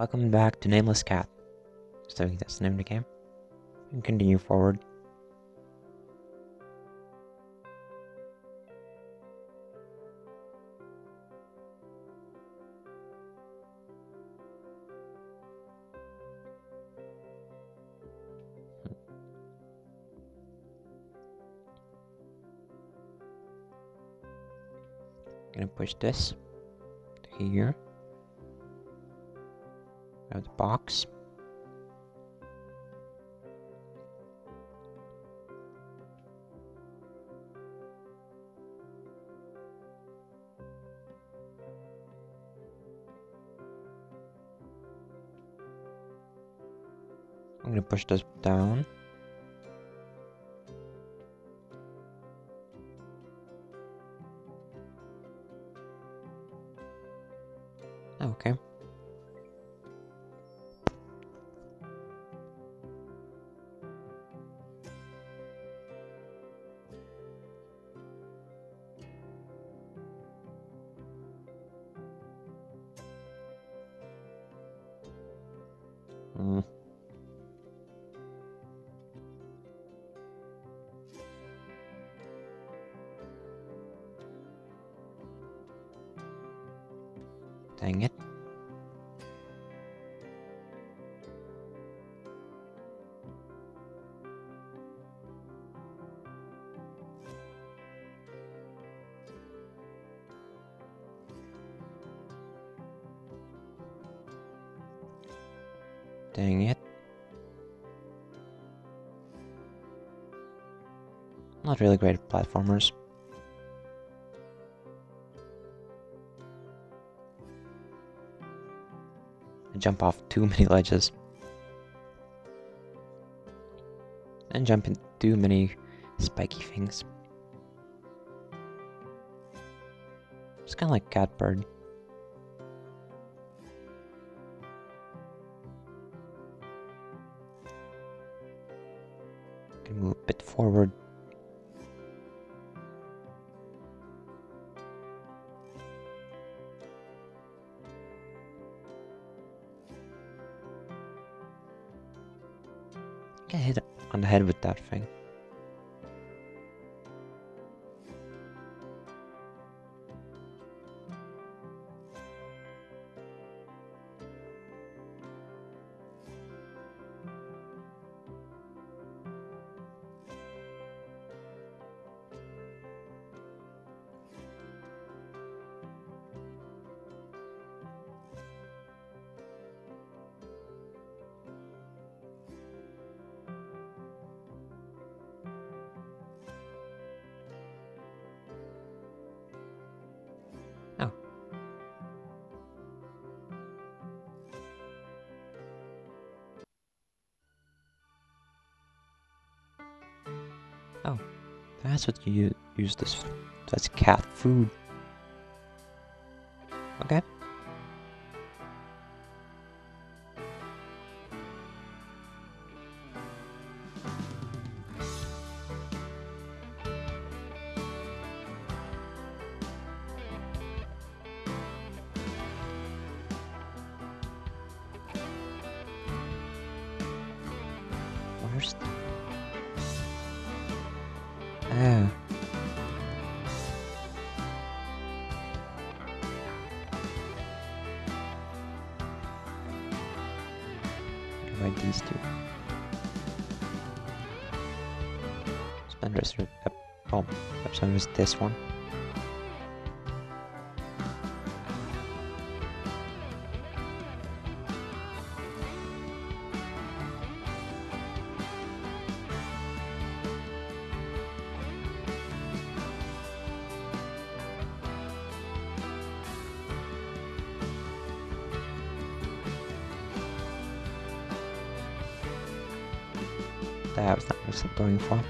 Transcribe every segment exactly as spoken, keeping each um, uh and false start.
Welcome back to Nameless Cat. So that's the name of the game. And continue forward. Gonna push this to here. Grab the box. I'm gonna push this down. Okay. Hmm. Dang it. Dang it. Not really great at platformers. I jump off too many ledges. And jump in too many spiky things. It's kinda like Catbird. Can move a bit forward. Get hit on the head with that thing. Oh. Oh, that's what you use this for. That's cat food. Okay. Where's the... Oh. Divide these two. Spenders. Yep. Oh, Spenders this one. That was not what I was going for.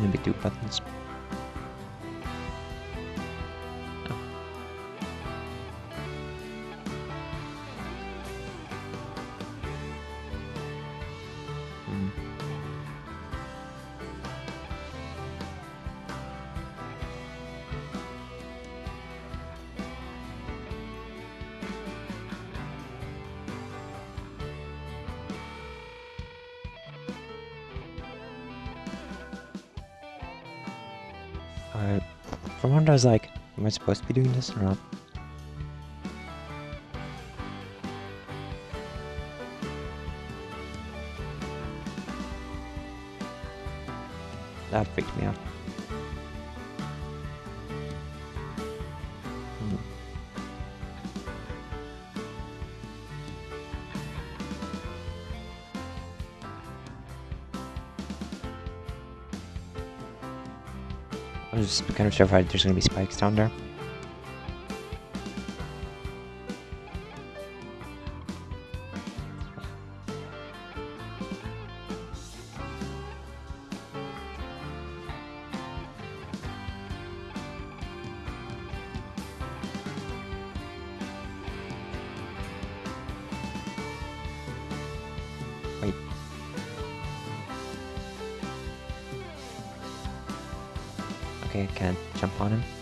maybe two buttons. Oh. Hmm. Alright, for one I was like, am I supposed to be doing this or not? That freaked me out. Hmm. I was just kind of terrified there's gonna be spikes down there. Wait. Okay, I can't jump on him.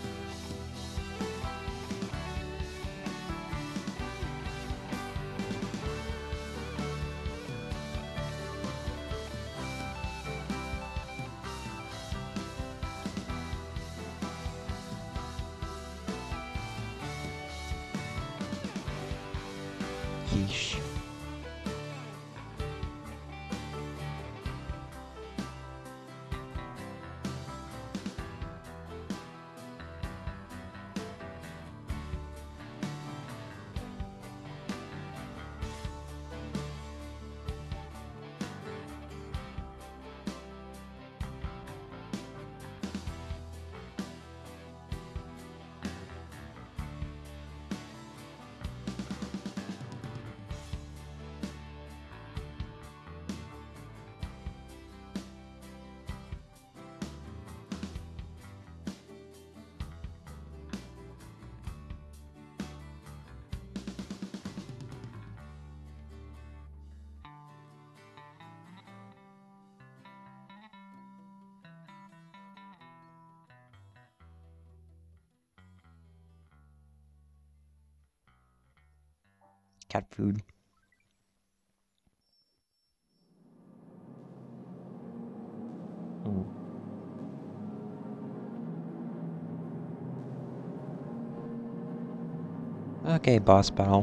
Yeesh. Cat food. Hmm. Okay, boss battle.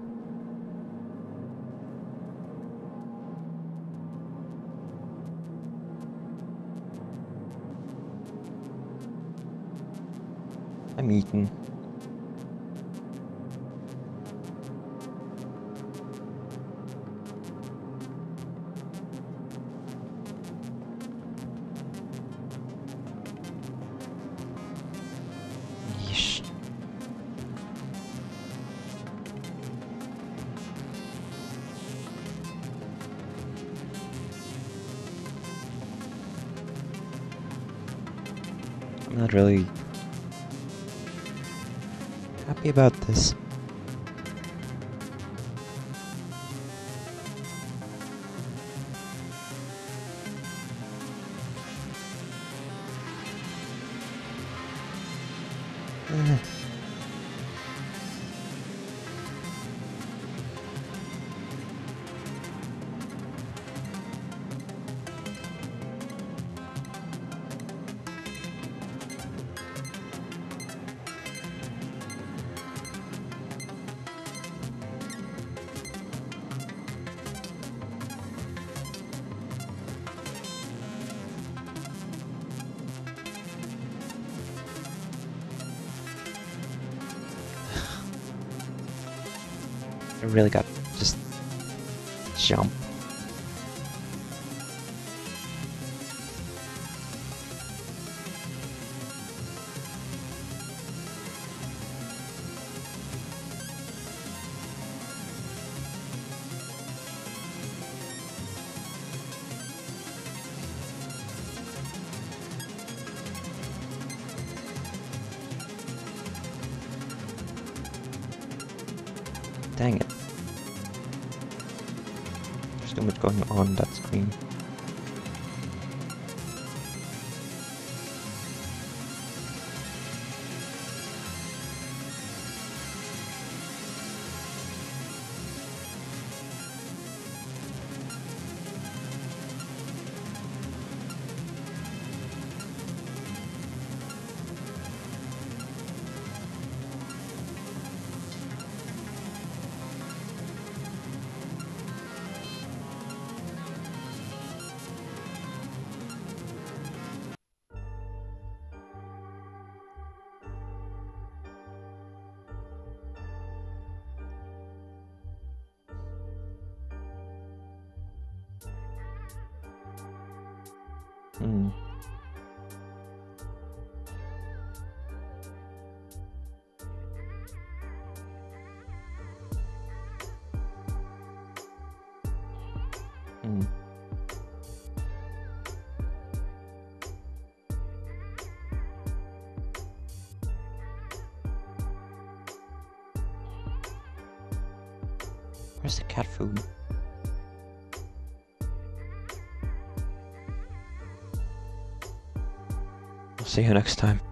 I'm eating. Yeesh. I'm not really happy about this. Eh. I really got just jump. Dang it. There's too much going on that screen. Hmm. Hmm. Where's the cat food? I'll see you next time.